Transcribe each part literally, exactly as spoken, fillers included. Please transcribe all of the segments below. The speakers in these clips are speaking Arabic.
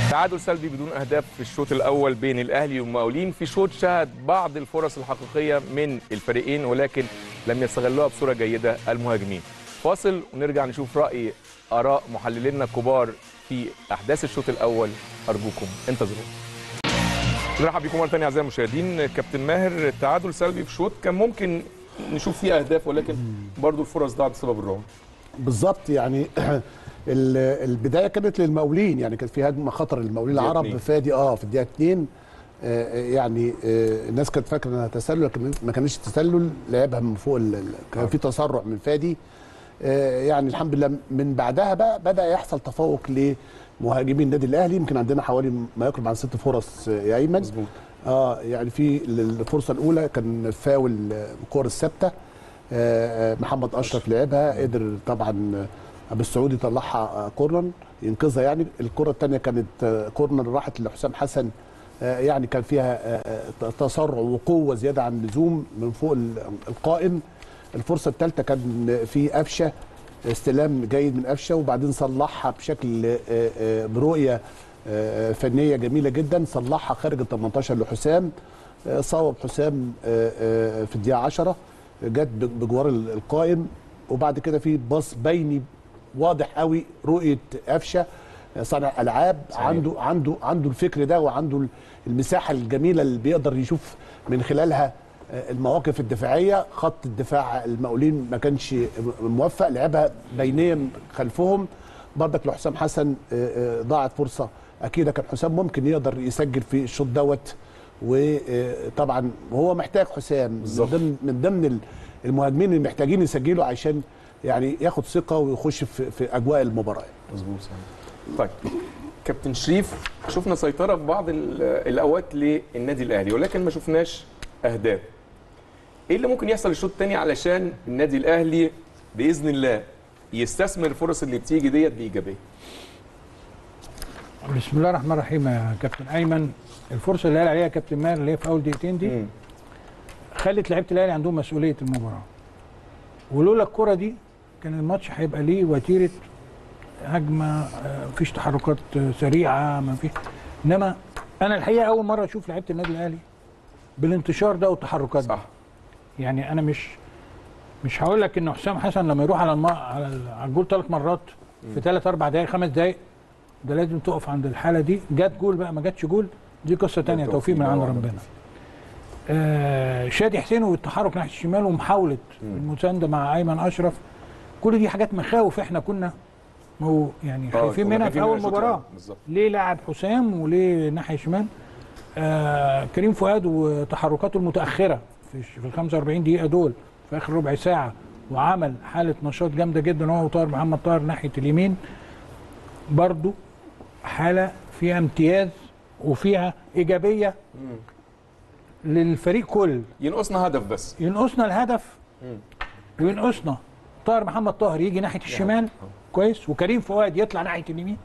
تعادل سلبي بدون اهداف في الشوط الاول بين الاهلي والمقاولين في شوط شهد بعض الفرص الحقيقيه من الفريقين ولكن لم يستغلوها بصوره جيده المهاجمين. فاصل ونرجع نشوف راي اراء محللينا الكبار في احداث الشوط الاول. ارجوكم انتظرونا. نرحب بكم مره ثانيه اعزائي المشاهدين. كابتن ماهر، تعادل سلبي في شوط كان ممكن نشوف فيه اهداف ولكن برضو الفرص ضاعت بسبب الرعب. بالظبط، يعني البدايه كانت للمقاولين، يعني كانت في هجمه خطر للمقاولين العرب بفادي اه في الدقيقه اتنين. آه يعني آه الناس كانت فاكره انها تسلل لكن ما كانش تسلل، لعبها من فوق، كان في تسرع من فادي. آه يعني الحمد لله من بعدها بقى بدا يحصل تفوق لمهاجمين النادي الاهلي. يمكن عندنا حوالي ما يقرب عن ست فرص يا ايمن. مظبوط. اه يعني في الفرصه الاولى كان فاول الكور الثابته، آه محمد اشرف لعبها، قدر طبعا ابو السعودي يطلعها كورنر ينقذها. يعني الكره الثانيه كانت كورنر راحت لحسام حسن، يعني كان فيها تسرع وقوه زياده عن اللزوم من فوق القائم. الفرصه الثالثه كان في قفشه، استلام جيد من قفشه وبعدين صلحها بشكل برؤيه فنيه جميله جدا، صلحها خارج ال تمنتاشر لحسام، صوب حسام في الدقيقه عشرة، جت بجوار القائم. وبعد كده في باص بيني واضح قوي، رؤيه قفشه صانع العاب، عنده عنده عنده الفكر ده وعنده المساحه الجميله اللي بيقدر يشوف من خلالها المواقف الدفاعيه. خط الدفاع المقاولين ما كانش موفق، لعبها بينيا خلفهم برضك لحسام حسن، ضاعت فرصه اكيد كان حسام ممكن يقدر يسجل في الشوط دوت. وطبعا هو محتاج حسام من ضمن من ضمن المهاجمين اللي محتاجين يسجلوا عشان يعني ياخد ثقه ويخش في, في اجواء المباراه. مظبوط. طيب كابتن شريف، شفنا سيطره في بعض الاوقات للنادي الاهلي ولكن ما شفناش اهداف. ايه اللي ممكن يحصل الشوط الثاني علشان النادي الاهلي باذن الله يستثمر الفرص اللي بتيجي ديت بايجابيه؟ بسم الله الرحمن الرحيم يا كابتن ايمن. الفرصه اللي قال عليها كابتن ماهر اللي هي في اول دقيقتين دي مم. خلت لعيبه الاهلي عندهم مسؤوليه المباراه، ولولا الكره دي كان الماتش هيبقى ليه وتيره هجمه، مفيش تحركات سريعه، ما فيش. انما انا الحقيقه اول مره اشوف لعيبه النادي الاهلي بالانتشار ده والتحركات دي. صح. يعني انا مش مش هقول لك ان حسام حسن لما يروح على الم... على الجول ثلاث مرات في ثلاث اربع دقائق خمس دقائق ده لازم تقف عند الحاله دي. جت جول بقى ما جاتش جول دي قصه ثانيه، توفيق من عند ربنا. آه شادي حسين والتحرك ناحيه الشمال ومحاوله المسانده مع ايمن اشرف، كل دي حاجات مخاوف احنا كنا مو يعني خايفين منها في اول مباراه. ليه لاعب حسام وليه ناحيه شمال؟ آه كريم فؤاد وتحركاته المتاخره في في ال خمسة واربعين دقيقه دول في اخر ربع ساعه، وعمل حاله نشاط جامده جدا هو وطاهر محمد طاهر ناحيه اليمين، برضو حاله فيها امتياز وفيها ايجابيه مم. للفريق كل. ينقصنا هدف بس، ينقصنا الهدف مم. وينقصنا طاهر محمد طاهر يجي ناحيه الشمال يعني. كويس، وكريم فؤاد يطلع ناحيه اليمين،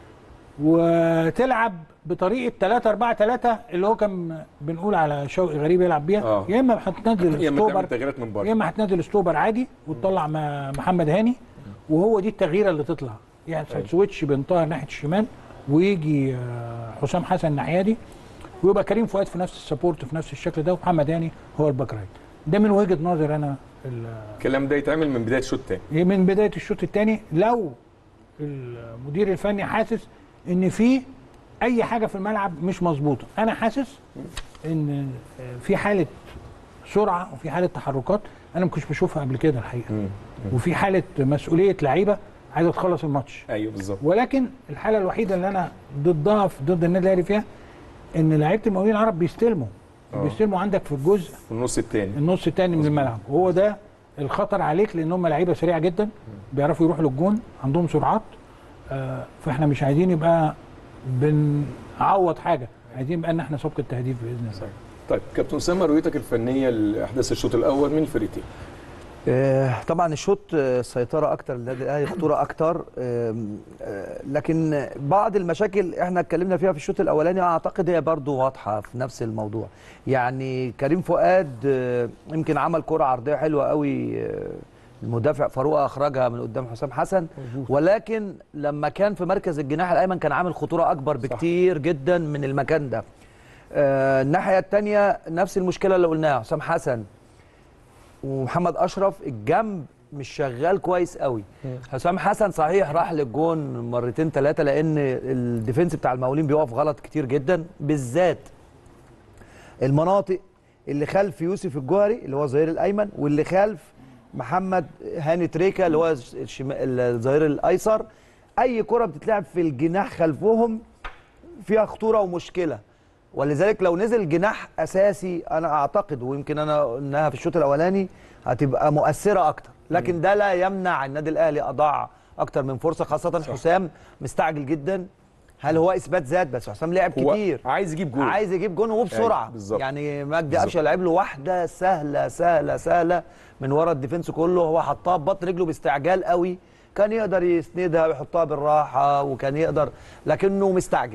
وتلعب بطريقه ثلاثة أربعة ثلاثة اللي هو كان بنقول على شوقي غريب يلعب بيها. آه. يا اما هتنزل ستوبر يا اما هتنزل ستوبر عادي وتطلع محمد هاني، وهو دي التغييره اللي تطلع، يعني أيوة. سويتش بين طاهر ناحيه الشمال ويجي حسام حسن الناحيه دي، ويبقى كريم فؤاد في نفس السبورت في نفس الشكل ده، ومحمد هاني هو الباك رايت. ده من وجهه نظر انا. الكلام ده يتعمل من بدايه الشوط الثاني، من بدايه الشوط الثاني لو المدير الفني حاسس ان في اي حاجه في الملعب مش مظبوطه. انا حاسس ان في حاله سرعه وفي حاله تحركات انا ما كنتش بشوفها قبل كده الحقيقه، مم. وفي حاله مسؤوليه لعيبه عايزه تخلص الماتش. ايوه بالظبط. ولكن الحاله الوحيده اللي انا ضدها ضد النادي الاهلي فيها ان لعيبه المقاولين العرب بيستلموا أوه. بيستلموا عندك في الجزء في النص الثاني النص الثاني من الملعب، وهو ده الخطر عليك لان هم لعيبه سريعه جدا، بيعرفوا يروحوا للجون، عندهم سرعات. آه فاحنا مش عايزين يبقى بنعوض حاجه، عايزين يبقى ان احنا سبق التهديف باذن الله. طيب كابتن اسامه، رؤيتك الفنيه لاحداث الشوط الاول من الفريقين؟ آه طبعا الشوط سيطره اكتر للنادي الاهلي، خطوره اكتر، آه آه لكن بعض المشاكل احنا اتكلمنا فيها في الشوط الاولاني اعتقد هي برضو واضحه في نفس الموضوع. يعني كريم فؤاد آه يمكن عمل كره عرضيه حلوه قوي آه المدافع فاروق اخرجها من قدام حسام حسن، ولكن لما كان في مركز الجناح الايمن كان عامل خطوره اكبر بكتير صح. جدا من المكان ده. آه الناحيه الثانيه نفس المشكله اللي قلناها، حسام حسن ومحمد اشرف الجنب مش شغال كويس قوي. حسام حسن صحيح راح للجون مرتين ثلاثه لان الديفنس بتاع المقاولين بيقف غلط كتير جدا، بالذات المناطق اللي خلف يوسف الجوهري اللي هو الظهير الايمن، واللي خلف محمد هاني تريكا اللي هو الظهير الايسر. اي كره بتتلعب في الجناح خلفهم فيها خطوره ومشكله، ولذلك لو نزل جناح اساسي انا اعتقد، ويمكن انا قلناها في الشوط الاولاني، هتبقى مؤثره اكتر، لكن ده لا يمنع النادي الاهلي اضاع اكتر من فرصه، خاصه صح. حسام مستعجل جدا. هل هو اثبات ذات؟ بس حسام لعب كتير، عايز يجيب جون، عايز يجيب جون وبسرعه. يعني, يعني مجدي قفشه لعب له واحده سهله سهله سهله من ورا الديفنس كله، هو حطها ببطن رجله باستعجال قوي، كان يقدر يسندها ويحطها بالراحه وكان يقدر، لكنه مستعجل.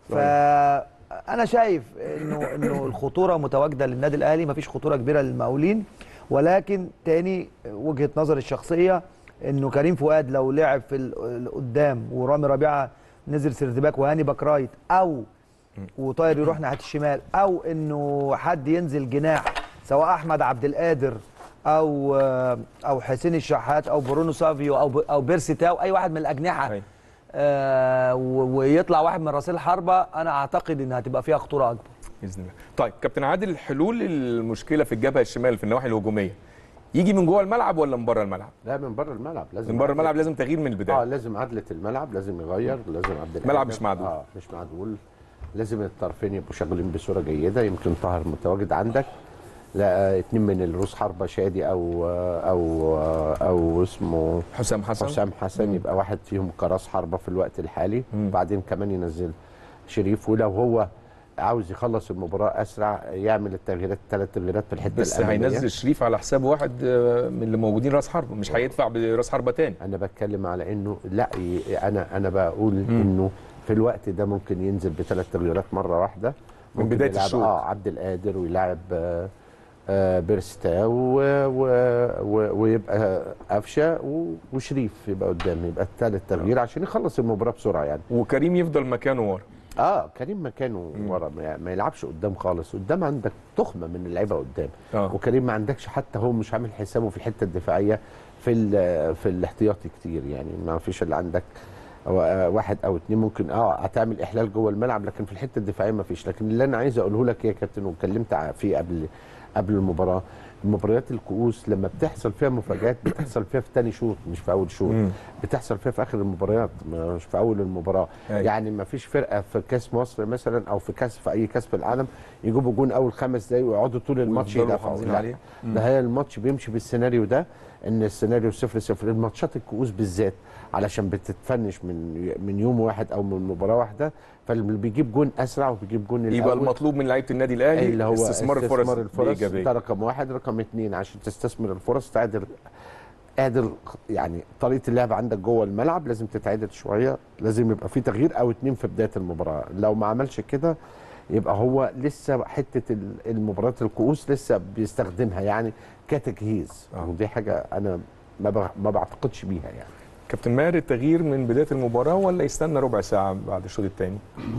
فانا شايف انه انه الخطوره متواجده للنادي الاهلي، مفيش خطوره كبيره للمقاولين، ولكن تاني وجهه نظري الشخصيه انه كريم فؤاد لو لعب في القدام ورامي ربيعه نزل سيرتباك وهاني باك رايت، او وطاير يروح ناحيه الشمال، او انه حد ينزل جناح سواء احمد عبد القادر او او حسين الشحات او برونو سافيو او او بيرسي تاو، اي واحد من الاجنحه آه ويطلع واحد من راسين الحربه، انا اعتقد انها هتبقى فيها خطوره اكبر باذن الله. طيب كابتن عادل، حلول المشكله في الجبهه الشمال في النواحي الهجوميه يجي من جوه الملعب ولا من بره الملعب؟ لا، من بره الملعب. لازم من بره الملعب، لازم تغيير من البدايه. اه لازم عدله الملعب، لازم يغير، لازم عبد الملعب مش معدول. اه مش معدول، لازم الطرفين يبقوا شغالين بصوره جيده. يمكن طاهر متواجد عندك، لا اتنين من الروس حربه، شادي او او او اسمه حسام حسن حسام حسن مم. يبقى واحد فيهم كراس حربه في الوقت الحالي، وبعدين كمان ينزل شريف، ولو هو عاوز يخلص المباراه اسرع يعمل التغييرات، الثلاث تغييرات في الحته بس الاماميه. بس هينزل شريف على حساب واحد من اللي موجودين راس حربه، مش هيدفع براس حربه تاني. انا بتكلم على انه لا، انا انا بقول مم. انه في الوقت ده ممكن ينزل بثلاث تغييرات مره واحده من بدايه الشوط. اه عبد القادر ويلعب آه آه بيرستاو ويبقى قفشه وشريف يبقى قدام، يبقى الثالث تغيير آه. عشان يخلص المباراه بسرعه يعني. وكريم يفضل مكانه ورا. اه كريم مكانه ورا، ما يلعبش قدام خالص. قدام عندك تخمه من اللعيبه قدام آه. وكريم ما عندكش، حتى هو مش عامل حسابه في الحته الدفاعيه في في الاحتياطي كتير، يعني ما فيش اللي عندك واحد او اتنين ممكن اه هتعمل احلال جوه الملعب، لكن في الحته الدفاعيه ما فيش. لكن اللي انا عايز اقوله لك يا كابتن واتكلمت فيه قبل قبل المباراه، مباريات الكؤوس لما بتحصل فيها مفاجآت بتحصل فيها في ثاني شوط مش في اول شوط، بتحصل فيها في اخر المباريات مش في اول المباراه. أي. يعني ما فيش فرقه في كاس مصر مثلا او في كاس في اي كاس في العالم يجيبوا جون اول خمس دقايق ويقعدوا طول الماتش يدافعوا عليه. ده هي الماتش بيمشي بالسيناريو ده، ان السيناريو صفر صفر. الماتشات الكؤوس بالذات علشان بتتفنش من من يوم واحد او من مباراه واحده، فاللي بيجيب جون اسرع وبيجيب جون الاول. يبقى المطلوب من لعيبه النادي الاهلي اللي هو استثمار الفرص, الفرص ده رقم واحد. رقم اثنين، عشان تستثمر الفرص تعدل قادر يعني طريقه اللعب عندك جوه الملعب لازم تتعدل شويه، لازم يبقى في تغيير او اتنين في بدايه المباراه. لو ما عملش كده يبقى هو لسه حته المباريات الكؤوس لسه بيستخدمها يعني كتجهيز، آه. ودي حاجه انا ما ما بعتقدش بيها يعني. كابتن ماهر، التغيير من بدايه المباراه ولا يستنى ربع ساعه بعد الشوط الثاني؟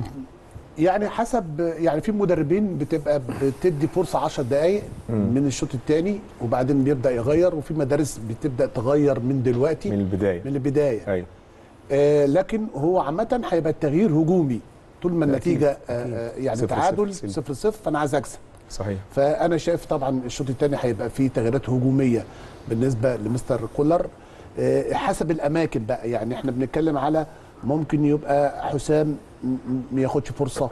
يعني حسب، يعني في مدربين بتبقى بتدي فرصه عشر دقائق من الشوط الثاني وبعدين بيبدا يغير، وفي مدارس بتبدا تغير من دلوقتي من البدايه من البدايه ايوه. آه لكن هو عامه هيبقى التغيير هجومي طول ما النتيجه آه يعني صفر تعادل صفر صفر، فانا عايز اكسب. صحيح. فانا شايف طبعا الشوط الثاني هيبقى فيه تغييرات هجوميه بالنسبه لمستر كولر آه حسب الاماكن بقى. يعني احنا بنتكلم على ممكن يبقى حسام ما ياخدش فرصه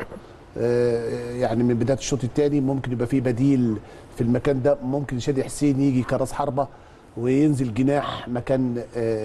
آه يعني من بدايه الشوط الثاني، ممكن يبقى فيه بديل في المكان ده، ممكن شادي حسين يجي كراس حربه وينزل جناح مكان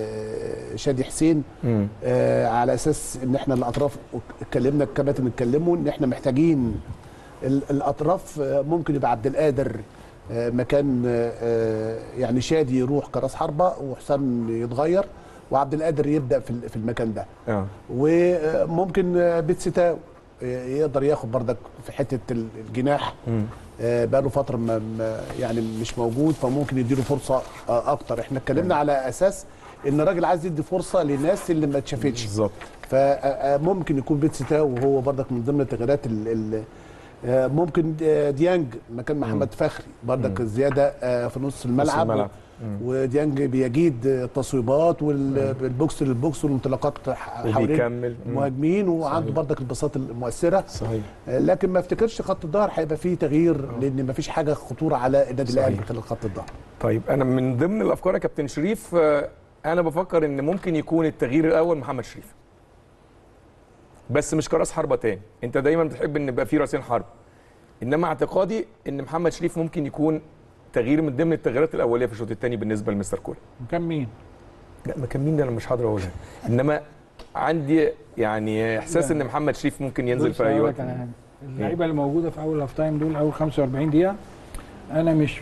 آه شادي حسين آه على اساس ان احنا الاطراف اتكلمنا الكباتن اتكلموا ان احنا محتاجين الاطراف. ممكن يبقى عبد القادر آه مكان آه يعني شادي يروح كراس حربه وحسام يتغير وعبد القادر يبدا في في المكان ده. اه وممكن بيتسي تاو يقدر ياخد بردك في حته الجناح. آه بقى له فتره ما يعني مش موجود، فممكن يديله فرصه آه اكتر. احنا اتكلمنا على اساس ان الراجل عايز يدي فرصه للناس اللي ما اتشافتش بالظبط. فممكن يكون بيتسي تاو وهو بردك من ضمن التغييرات. ممكن ديانج مكان محمد فخري بردك زياده في نص الملعب, الملعب. وديانج بيجيد التصويبات والبوكس للبوكس والانطلاقات حوالين المهاجمين، وعنده بردك البساط المؤثره. صحيح. لكن ما افتكرش خط الظهر هيبقى فيه تغيير، لان ما فيش حاجه خطوره على النادي الاهلي خلال خط الظهر. طيب انا من ضمن الافكار يا كابتن شريف، انا بفكر ان ممكن يكون التغيير الاول محمد شريف، بس مش كراس حربه تاني. انت دايما بتحب ان يبقى في راسين حرب، انما اعتقادي ان محمد شريف ممكن يكون تغيير من ضمن التغييرات الاوليه في الشوط الثاني بالنسبه لمستر كولر. مكان مين؟ لا مكان مين ده انا مش هقدر اقولها، انما عندي يعني احساس ان محمد شريف ممكن ينزل في اي وقت. اللعيبه اللي موجوده في اول هاف تايم دول اول خمسة وأربعين دقيقه انا مش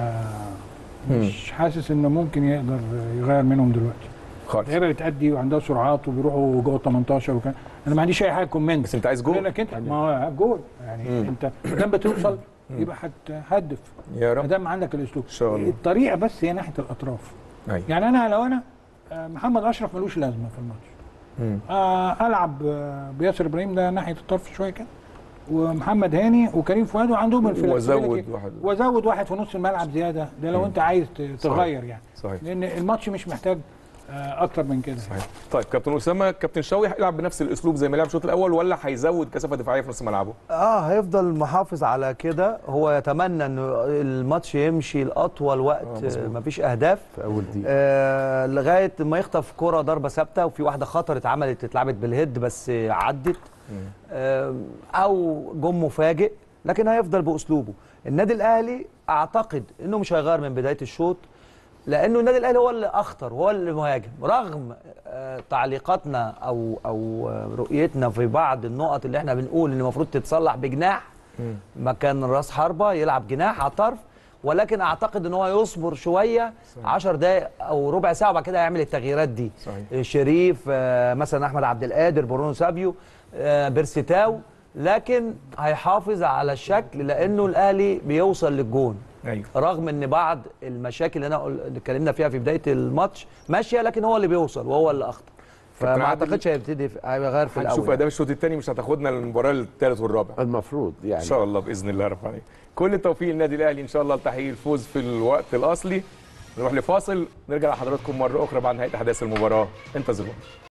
مش حاسس انه ممكن يقدر يغير منهم دلوقتي خالص. اللعيبه بتأدي وعندها سرعات وبيروحوا جوه تمنتاشر وكان انا ما عنديش اي حاجه كومنت. بس انت عايز جول لك انت ما هو جول يعني. مم. انت ما دام بتوصل يبقى هتهدف يا رب ما دام عندك الاسلوب. ان شاء الله. الطريقه بس هي ناحيه الاطراف. أي. يعني انا لو انا محمد اشرف ملوش لازمه في الماتش، آه العب بياسر ابراهيم ده ناحيه الطرف شويه كده، ومحمد هاني وكريم فؤاد وعندهم وزود واحد وزود واحد في نص الملعب زياده، ده لو مم. انت عايز تغير صحيح. يعني صحيح. لان الماتش مش محتاج اكتر من كده. صحيح. طيب كابتن اسامه، كابتن شوقي هيلعب بنفس الاسلوب زي ما لعب الشوط الاول ولا هيزود كثافه دفاعيه في نص ملعبه؟ اه هيفضل محافظ على كده. هو يتمنى ان الماتش يمشي لاطول وقت، آه مفيش اهداف في اول دقيقه آه لغايه ما يخطف كره ضربه ثابته، وفي واحده خطر اتعملت اتلعبت بالهيد بس عدت، آه او جم مفاجئ. لكن هيفضل باسلوبه. النادي الاهلي اعتقد انه مش هيغير من بدايه الشوط، لانه النادي الاهلي هو اللي اخطر وهو اللي مهاجم، رغم آه تعليقاتنا او او رؤيتنا في بعض النقط اللي احنا بنقول ان المفروض تتصلح بجناح مكان راس حربه يلعب جناح على الطرف، ولكن اعتقد ان هو يصبر شويه عشر دقائق او ربع ساعه وبعد كده هيعمل التغييرات دي. صحيح. شريف آه مثلا احمد عبد القادر، برونو سابيو، آه بيرسي تاو، لكن هيحافظ على الشكل لانه الاهلي بيوصل للجون. أيوة. رغم ان بعض المشاكل اللي انا اللي اتكلمنا فيها في بدايه الماتش ماشيه، لكن هو اللي بيوصل وهو اللي اخطر، فما اعتقدش هيبتدي هيغير في الاول. هنشوف اداء الشوط الثاني مش هتاخدنا للمباراه الثالث والرابع المفروض يعني ان شاء الله باذن الله رب العالمين. كل التوفيق للنادي الاهلي ان شاء الله لتحقيق الفوز في الوقت الاصلي. نروح لفاصل نرجع لحضراتكم مره اخرى بعد نهايه احداث المباراه، انتظرونا.